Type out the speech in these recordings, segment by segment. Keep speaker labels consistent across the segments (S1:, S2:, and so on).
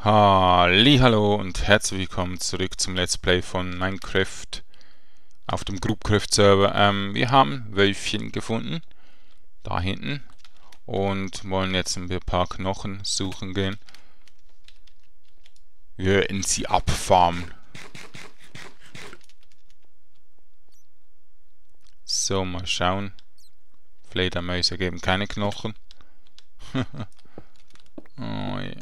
S1: Hallihallo und herzlich willkommen zurück zum Let's Play von Minecraft auf dem Groupcraft Server. Wir haben Wölfchen gefunden, da hinten, und wollen jetzt ein paar Knochen suchen gehen. Wir werden sie abfarmen. So, mal schauen. Fledermäuse geben keine Knochen. Oh, ja.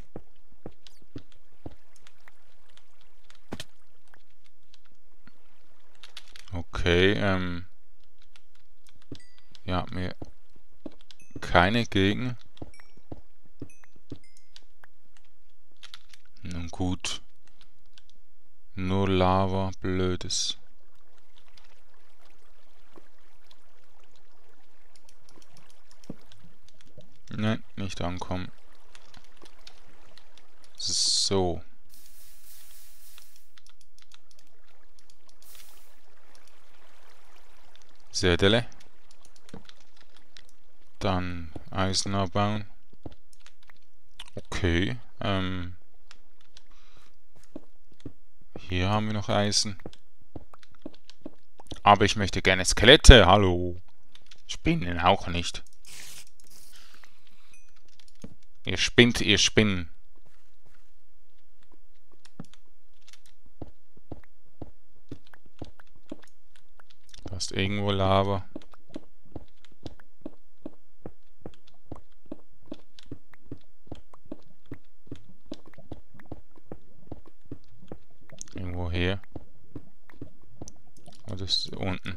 S1: Okay, ja, mir keine Gegner. Nun gut. Nur Lava, blödes. Nein, nicht ankommen. So. Sädele. Dann Eisen abbauen. Okay. Hier haben wir noch Eisen. Aber ich möchte gerne Skelette. Hallo. Spinnen auch nicht. Ihr spinnt, ihr Spinnen. Da ist irgendwo Lava. Irgendwo hier. Oder ist es unten?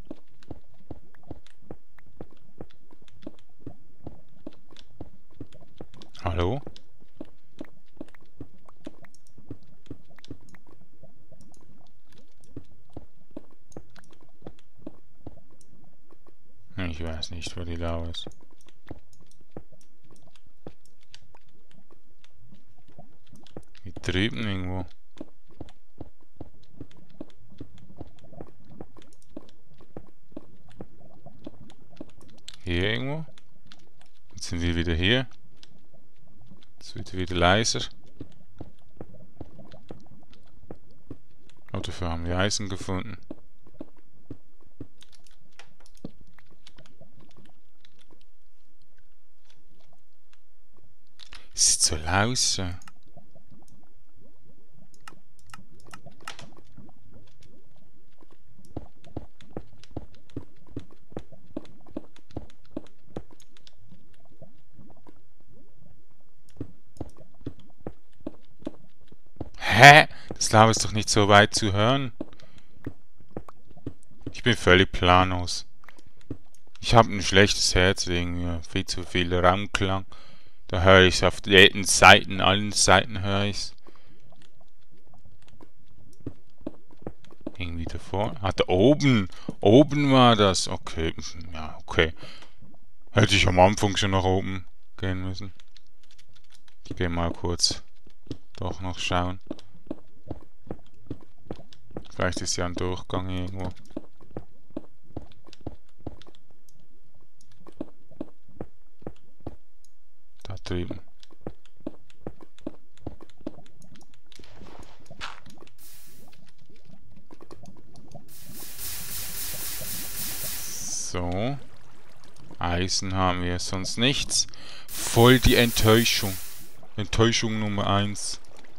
S1: Hallo? Ich weiß nicht, wo die Lava ist. Hier drüben irgendwo. Hier irgendwo. Jetzt sind wir wieder hier. Jetzt wird wieder leiser. Oh, dafür haben wir Eisen gefunden. Sieht so leise. Hä? Das Lava ist doch nicht so weit zu hören. Ich bin völlig planlos. Ich habe ein schlechtes Herz wegen viel zu viel Raumklang. Da höre ich es auf jeden Seiten, allen Seiten höre ich es. Irgendwie davor. Ah, da oben. Oben war das. Okay. Ja, okay. Hätte ich am Anfang schon nach oben gehen müssen. Ich gehe mal kurz doch noch schauen. Vielleicht ist ja ein Durchgang irgendwo. Da drüben. So. Eisen haben wir, sonst nichts. Voll die Enttäuschung. Enttäuschung Nummer 1.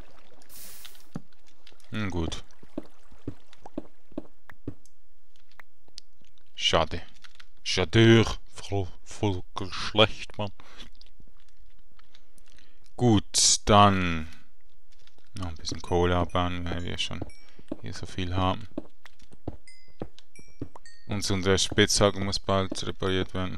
S1: Gut. Schade. Schadeur. Voll schlecht, Mann. Gut, dann noch ein bisschen Kohle abbauen, weil wir schon hier so viel haben. Unsere Spitzhacke muss bald repariert werden.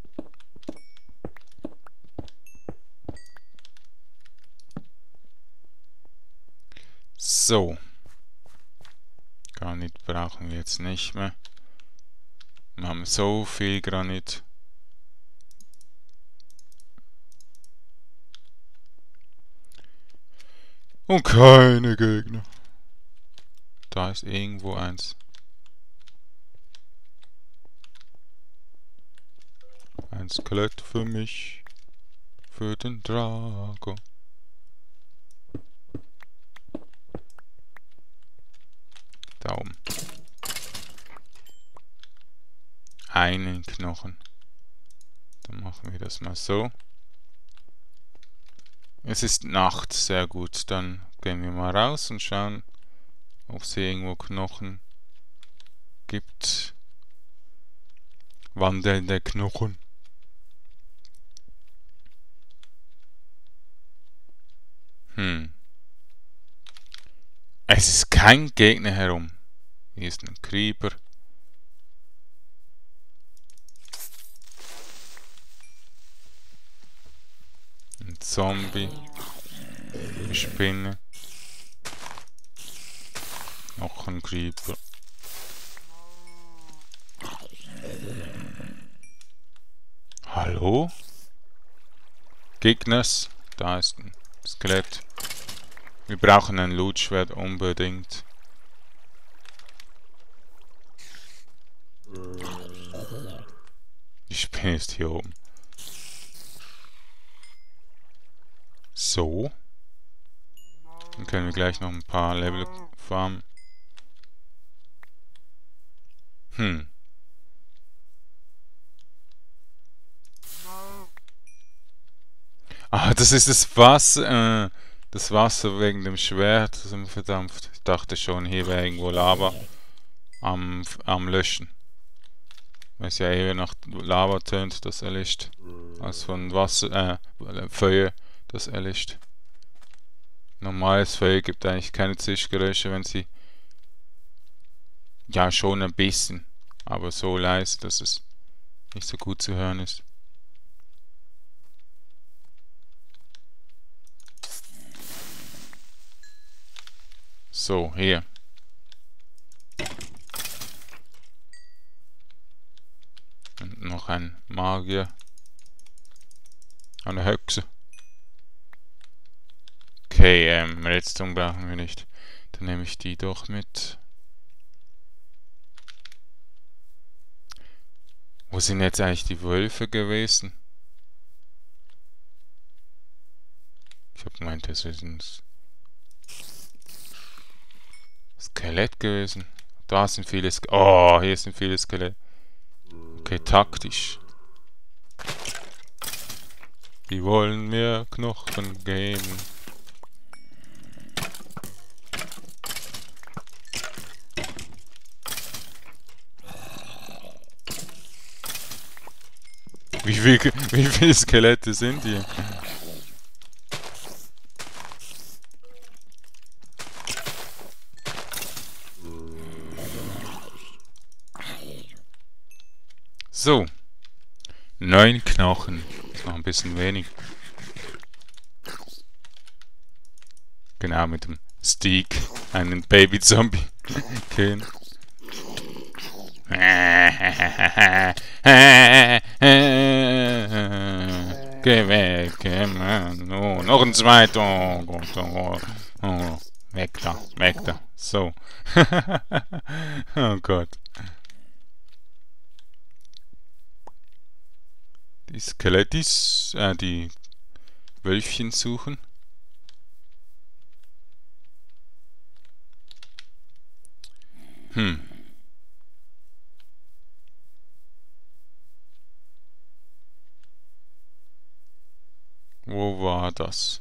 S1: So. Granit brauchen wir jetzt nicht mehr. Wir haben so viel Granit. Und keine Gegner. Da ist irgendwo eins. Ein Skelett für mich. Für den Drago. einen Knochen. Dann machen wir das mal so. Es ist Nacht, sehr gut. Dann gehen wir mal raus und schauen, ob es hier irgendwo Knochen gibt. Wandelnde Knochen. Es ist kein Gegner herum. Hier ist ein Creeper. Ein Zombie. Eine Spinne. Noch ein Creeper. Hallo? Gegners. Da ist ein Skelett. Wir brauchen ein Lootschwert unbedingt. Die Spinne ist hier oben. So. Dann können wir gleich noch ein paar Level farmen. Ah, das ist das Wasser. Das Wasser wegen dem Schwert sind verdampft. Ich dachte schon, hier wäre irgendwo Lava am Löschen. Weil es ja eher nach Lava tönt, das erlischt. Als von Wasser, Feuer, das erlischt. Normales Feuer gibt eigentlich keine Zischgeräusche, wenn sie... Ja, schon ein bisschen. Aber so leise, dass es nicht so gut zu hören ist. So, hier. Und noch ein Magier. Eine Hexe. Okay, Redstone brauchen wir nicht. Dann nehme ich die doch mit. Wo sind jetzt eigentlich die Wölfe gewesen? Ich habe gemeint, das ist ein Skelett gewesen. Da sind viele Skelette. Oh, hier sind viele Skelette. Okay, taktisch. Die wollen mir Knochen geben. Wie viele Skelette sind hier? So. 9 Knochen. Ist noch ein bisschen wenig. Genau, mit dem Steak einen Baby-Zombie killen. Geh weg, Mann. Oh, noch ein zweiter. Oh Gott, oh, oh. Weg da, weg da. So. Oh Gott. Die Skelettis, die Wölfchen suchen. Wo war das?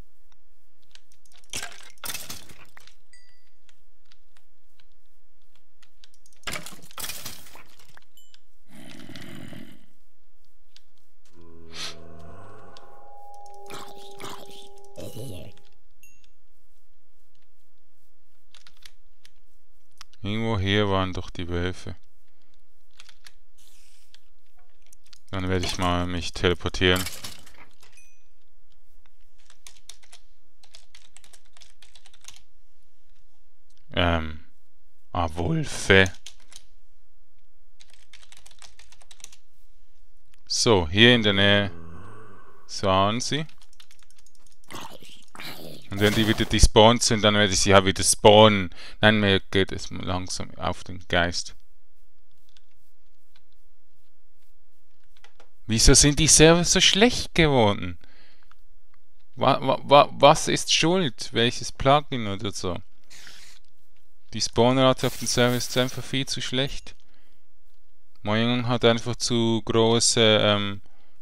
S1: Irgendwo hier waren doch die Wölfe. Dann werde ich mal mich teleportieren. Wölfe. So, hier in der Nähe sahen sie. Und wenn die wieder despawned sind, dann werde ich sie ja wieder spawnen. Nein, mir geht es langsam auf den Geist. Wieso sind die Server so schlecht geworden? Was ist schuld? Welches Plugin oder so? Die Spawnrate auf den Server ist einfach viel zu schlecht. Mojang hat einfach zu große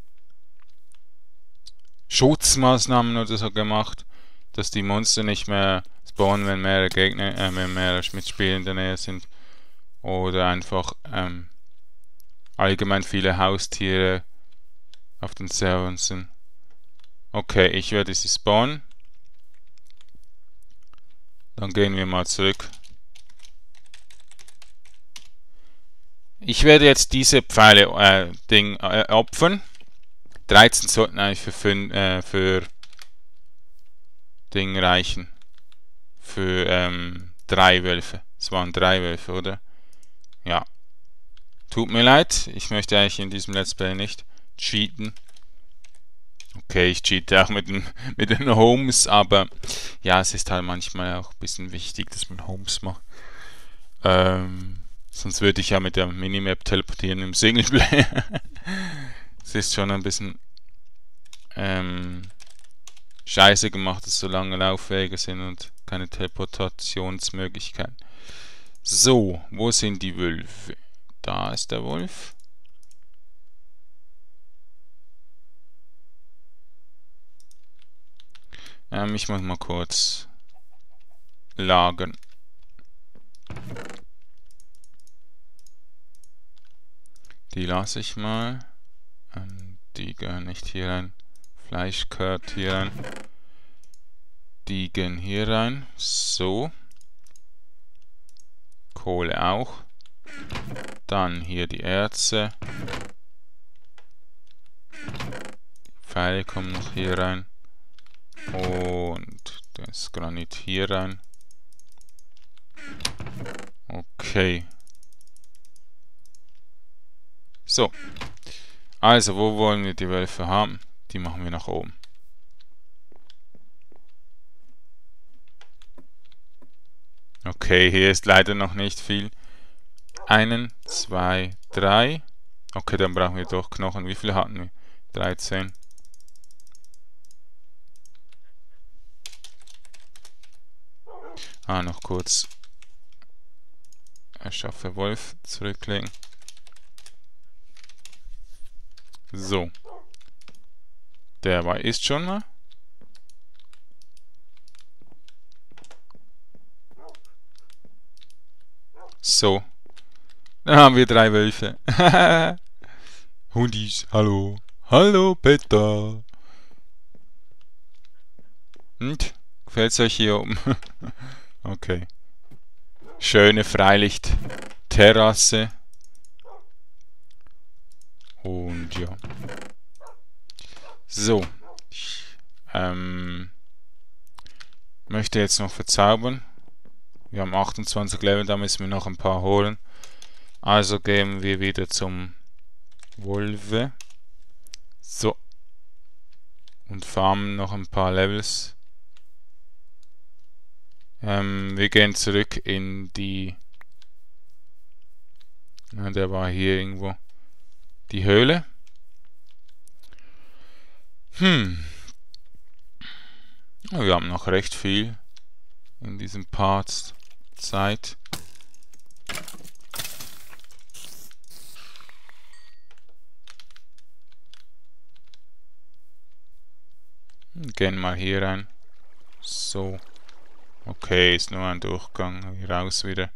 S1: Schutzmaßnahmen oder so gemacht, dass die Monster nicht mehr spawnen, wenn mehrere Gegner, wenn mehrere Mitspieler in der Nähe sind. Oder einfach allgemein viele Haustiere auf den Servern sind. Okay, ich werde sie spawnen. Dann gehen wir mal zurück. Ich werde jetzt diese Pfeile opfern. 13 sollten eigentlich für Ding reichen. Für 3 Wölfe. Es waren 3 Wölfe, oder? Ja. Tut mir leid, ich möchte eigentlich in diesem Let's Play nicht cheaten. Okay, ich cheate auch mit den Homes, aber ja, es ist halt manchmal auch ein bisschen wichtig, dass man Homes macht. Sonst würde ich ja mit der Minimap teleportieren im Singleplayer. Es ist schon ein bisschen scheiße gemacht, dass so lange Laufwege sind und keine Teleportationsmöglichkeiten. So, wo sind die Wölfe? Da ist der Wolf. Ich muss mal kurz lagern. Die lasse ich mal. Die gehören nicht hier rein. Fleisch gehört hier rein. Die gehen hier rein. So. Kohle auch. Dann hier die Erze. Die Pfeile kommen noch hier rein. Und das Granit hier rein. Okay. So. Also, wo wollen wir die Wölfe haben? Die machen wir nach oben. Okay, hier ist leider noch nicht viel. 1, 2, 3. Okay, dann brauchen wir doch Knochen. Wie viele hatten wir? 13. Noch kurz erschaffe Wolf zurücklegen. So. Der ist schon mal. So. Dann haben wir 3 Wölfe. Hundis, hallo. Hallo, Peter. Und? Gefällt's euch hier oben? Okay. Schöne Freilicht-Terrasse. Und ja. So. Ich möchte jetzt noch verzaubern. Wir haben 28 Level, da müssen wir noch ein paar holen. Also gehen wir wieder zum Wolve. So. Und farmen noch ein paar Levels. Wir gehen zurück in die... Na, der war hier irgendwo. Die Höhle. Wir haben noch recht viel in diesem Part Zeit. Gehen mal hier rein. So. Okay, ist nur ein Durchgang. Hier raus wieder.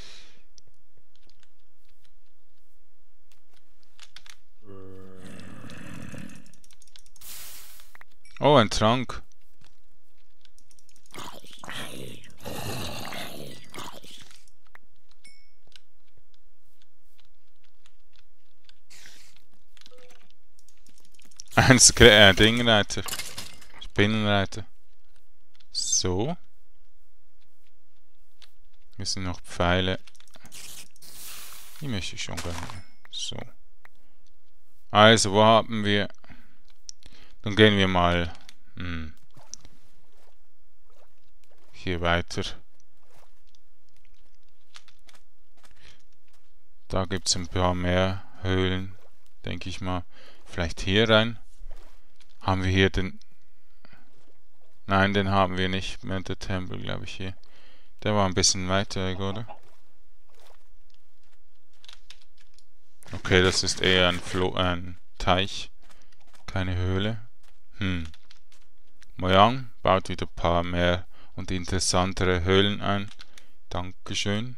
S1: Oh, ein Trank. Ein Dingreiter. Spinnenreiter. So. Hier sind noch Pfeile. Die möchte ich schon gerne. So. Also, wo haben wir... Dann gehen wir mal hier weiter. Da gibt es ein paar mehr Höhlen, denke ich mal. Vielleicht hier rein. Haben wir hier den... Nein, den haben wir nicht mehr, der Tempel, glaube ich, hier. Der war ein bisschen weiter weg, oder? Okay, das ist eher ein Teich, keine Höhle. Mojang baut wieder ein paar mehr und interessantere Höhlen ein. Dankeschön.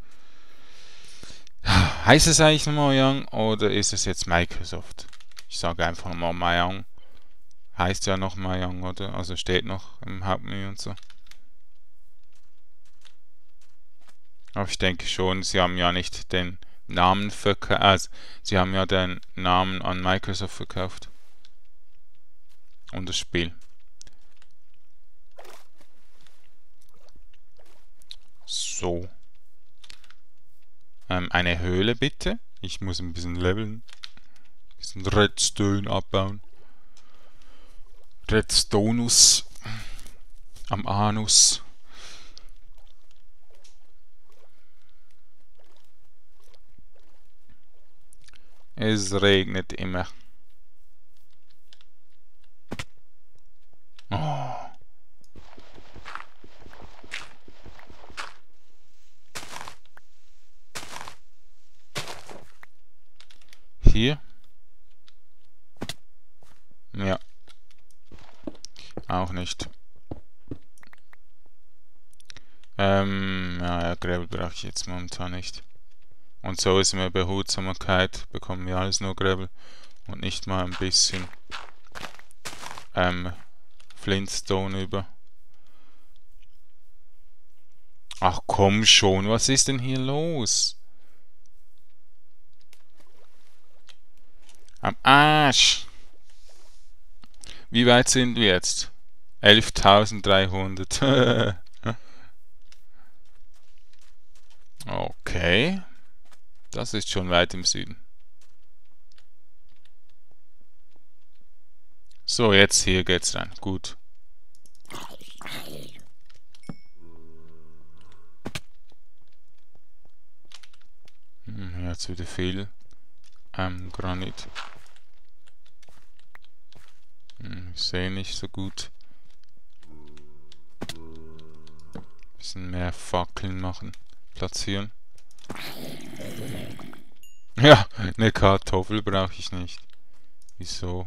S1: Heißt es eigentlich noch Mojang oder ist es jetzt Microsoft? Ich sage einfach mal Mojang. Heißt ja noch Mojang, oder? Also steht noch im Hauptmenü und so. Aber ich denke schon, sie haben ja nicht den Namen verkauft. Also, sie haben ja den Namen an Microsoft verkauft. Und das Spiel. So. Eine Höhle bitte. Ich muss ein bisschen leveln. Ein bisschen Redstone abbauen. Redstonus am Anus. Es regnet immer. Oh. Hier? Ja. Auch nicht. Ja, Gravel brauche ich jetzt momentan nicht. Und so ist mir Behutsamkeit, bekommen wir alles nur Gravel und nicht mal ein bisschen Flintstone über. Ach komm schon, was ist denn hier los? Am Arsch! Wie weit sind wir jetzt? 11.300. Okay. Das ist schon weit im Süden. So, jetzt hier geht's rein. Gut. Jetzt wieder viel Granit. Ich sehe nicht so gut. Bisschen mehr Fackeln machen. Platzieren. Ja, eine Kartoffel brauche ich nicht. Wieso?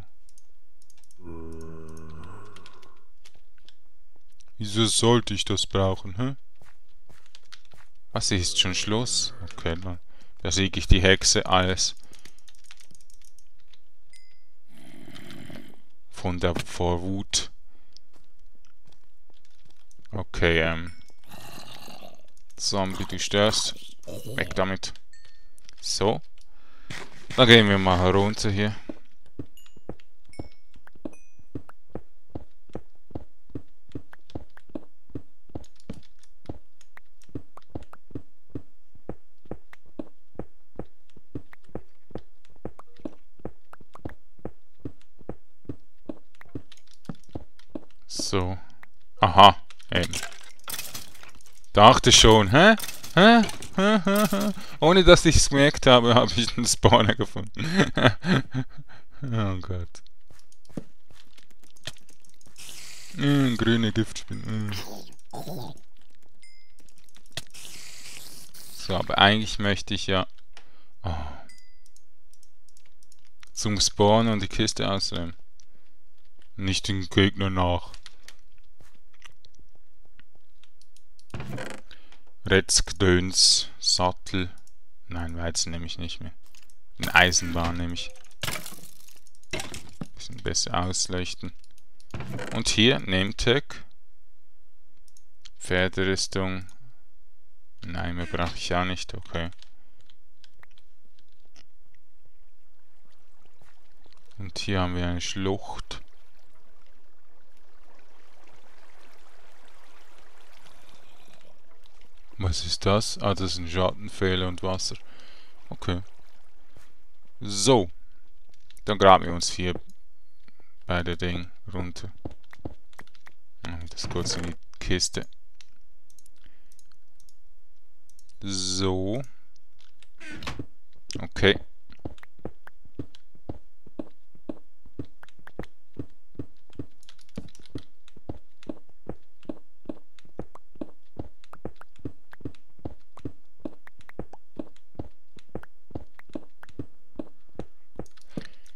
S1: Wieso sollte ich das brauchen, hä? Was, ist schon Schluss? Okay, dann besiege ich die Hexe alles. Vor Wut. Okay, Zombie, du störst. Weg damit. So. Dann gehen wir mal runter hier. So. Aha. Eben. Dachte schon, hä? Hä? Hä? Hä? Hä? Ohne dass ich es gemerkt habe, habe ich einen Spawner gefunden. Oh Gott. Grüne Giftspinnen. So, aber eigentlich möchte ich ja zum Spawnen und die Kiste ausräumen. Nicht den Gegner nach. Retzgdöns, Sattel. Nein, Weizen nehme ich nicht mehr. Eine Eisenbahn nehme ich. Bisschen besser ausleuchten. Und hier, Nametag. Pferderüstung. Nein, mehr brauche ich auch nicht, okay. Und hier haben wir eine Schlucht. Was ist das? Ah, das ist ein Schattenfehler und Wasser. Okay. So. Dann graben wir uns hier bei der Ding runter. Das kurz in die Kiste. So. Okay.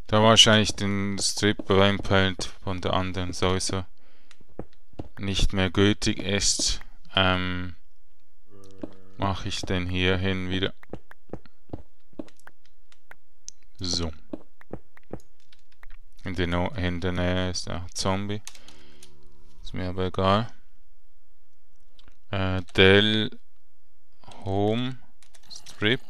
S1: Da wahrscheinlich den Strip Rampart von der anderen sowieso nicht mehr gültig ist, mache ich den hier hin wieder. So. In der Nähe ist ein Zombie. Ist mir aber egal. Del Home Strip.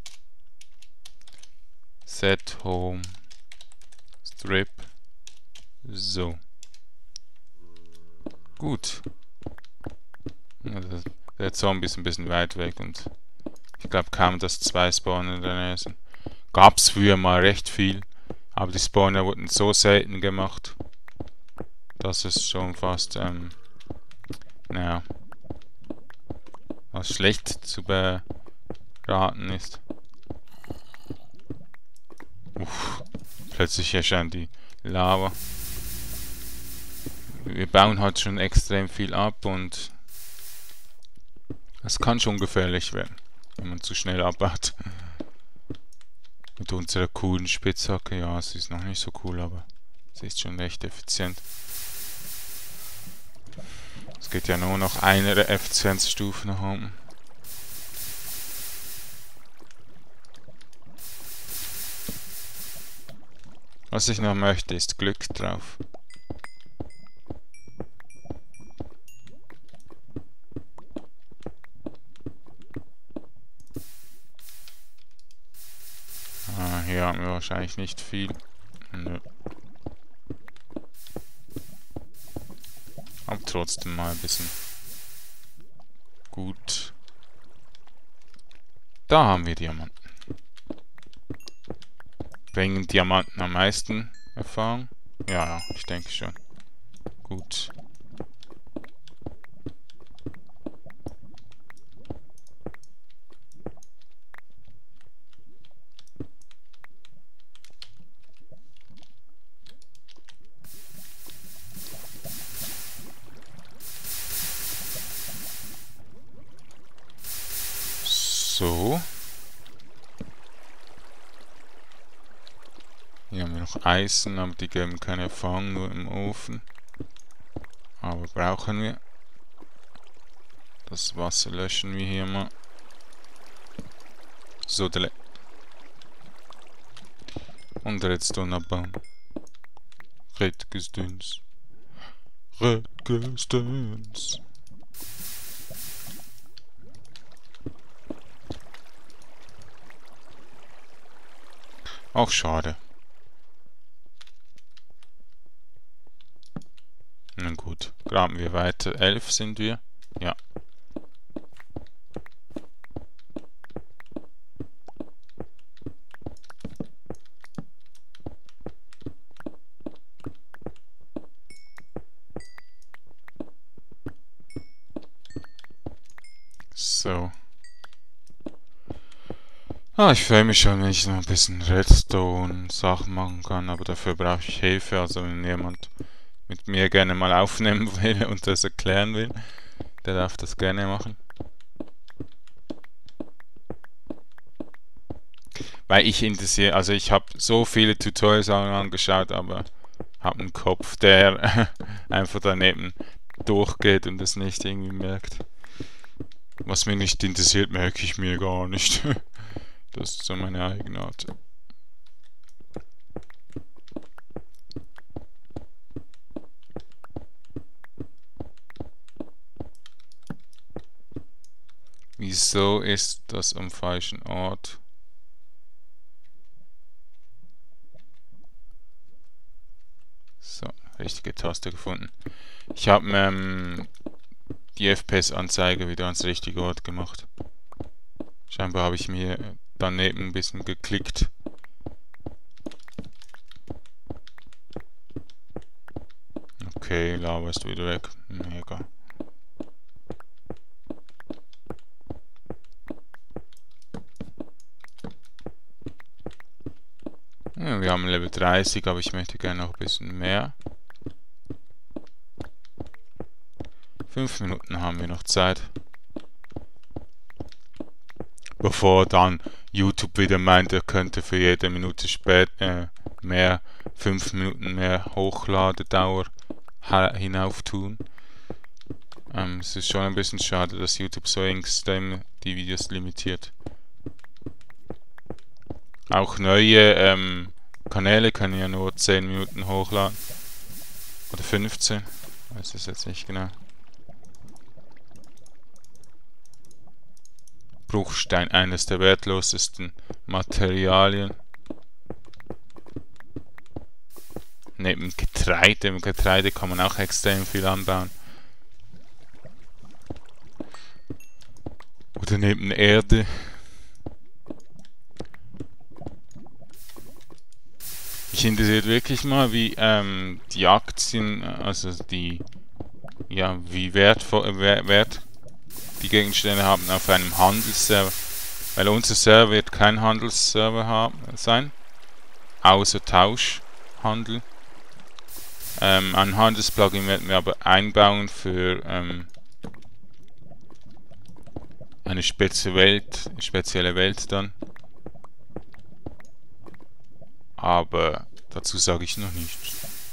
S1: Set Home Strip. So. Gut. Also der Zombie ist ein bisschen weit weg und ich glaube kaum, dass 2 Spawner in der Nähe sind. Gab's früher mal recht viel, aber die Spawner wurden so selten gemacht, dass es schon fast, naja, was schlecht zu beraten ist. Plötzlich erscheint die Lava. Wir bauen halt schon extrem viel ab und es kann schon gefährlich werden, wenn man zu schnell abbaut. Mit unserer coolen Spitzhacke, ja, sie ist noch nicht so cool, aber sie ist schon recht effizient. Es geht ja nur noch eine Effizienzstufe nach oben. Was ich noch möchte, ist Glück drauf. Hier haben wir wahrscheinlich nicht viel. Nö. Aber trotzdem mal ein bisschen. Gut. Da haben wir Diamanten. Bringen Diamanten am meisten Erfahrung? Ja, ich denke schon. Gut. So. Hier haben wir noch Eisen, aber die geben keine Erfahrung, nur im Ofen. Aber brauchen wir. Das Wasser löschen wir hier mal. So, und Redstone abbauen. Redgestüns. Redgestüns. Auch schade. Na gut, graben wir weiter. 11 sind wir. Ja. So. Ich freue mich schon, wenn ich noch ein bisschen Redstone-Sachen machen kann, aber dafür brauche ich Hilfe. Also wenn jemand mit mir gerne mal aufnehmen will und das erklären will, der darf das gerne machen. Weil ich interessiere, also ich habe so viele Tutorials angeschaut, aber habe einen Kopf, der einfach daneben durchgeht und es nicht irgendwie merkt. Was mich nicht interessiert, merke ich mir gar nicht. Das ist so meine Eigenart. Wieso ist das am falschen Ort? So, richtige Taste gefunden. Ich habe die FPS-Anzeige wieder ans richtige Ort gemacht. Scheinbar habe ich mir daneben ein bisschen geklickt. Okay, Lava ist wieder weg. Mega. Ja, wir haben Level 30, aber ich möchte gerne noch ein bisschen mehr. 5 Minuten haben wir noch Zeit. Bevor dann YouTube wieder meint, er könnte für jede Minute mehr 5 Minuten mehr Hochladedauer hinauf tun. Es ist schon ein bisschen schade, dass YouTube so extrem die Videos limitiert. Auch neue Kanäle können ja nur 10 Minuten hochladen. Oder 15. Weiß es jetzt nicht genau. Bruchstein, eines der wertlosesten Materialien. Neben Getreide. Im Getreide kann man auch extrem viel anbauen. Oder neben Erde. Mich interessiert wirklich mal, wie die Aktien, also die, ja, wie Wert die Gegenstände haben auf einem Handelsserver. Weil unser Server wird kein Handelsserver sein, außer Tauschhandel. Ein Handelsplugin werden wir aber einbauen für eine spezielle Welt dann. Aber dazu sage ich noch nichts.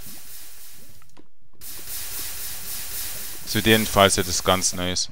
S1: Es wird jedenfalls etwas ganz Neues.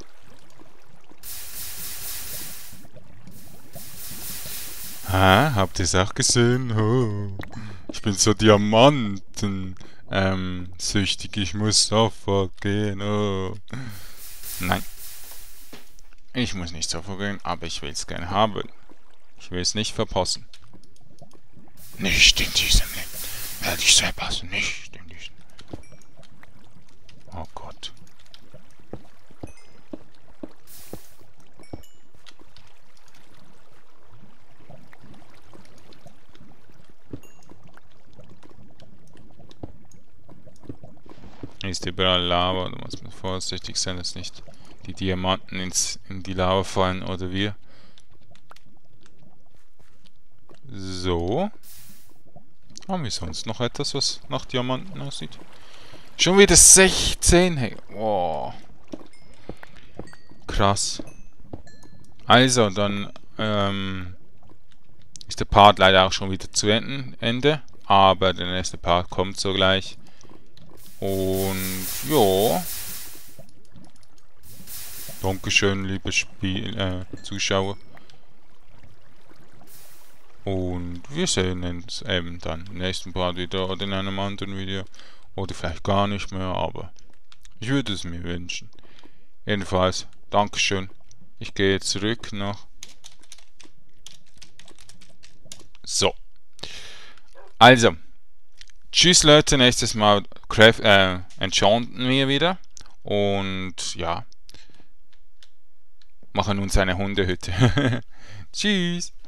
S1: Habt ihr es auch gesehen? Oh, ich bin so Diamanten süchtig, ich muss sofort gehen. Oh. Nein. Ich muss nicht sofort gehen, aber ich will es gerne haben. Ich will es nicht verpassen. Nicht in diesem Leben. Werde ich verpassen. Nicht in diesem Leben. Oh Gott. Hier ist überall Lava, da muss man vorsichtig sein, dass nicht die Diamanten in die Lava fallen oder wir. So. Haben wir sonst noch etwas, was nach Diamanten aussieht? Schon wieder 16, hey. Oh. Krass. Also, dann ist der Part leider auch schon wieder zu Ende. Aber der nächste Part kommt so gleich. Und ja. Dankeschön, liebe Zuschauer. Und wir sehen uns eben dann im nächsten Part wieder oder in einem anderen Video. Oder vielleicht gar nicht mehr, aber ich würde es mir wünschen. Jedenfalls, Dankeschön. Ich gehe jetzt zurück noch. So. Also. Tschüss Leute, nächstes Mal enchanten wir wieder. Und ja. Machen uns eine Hundehütte. Tschüss.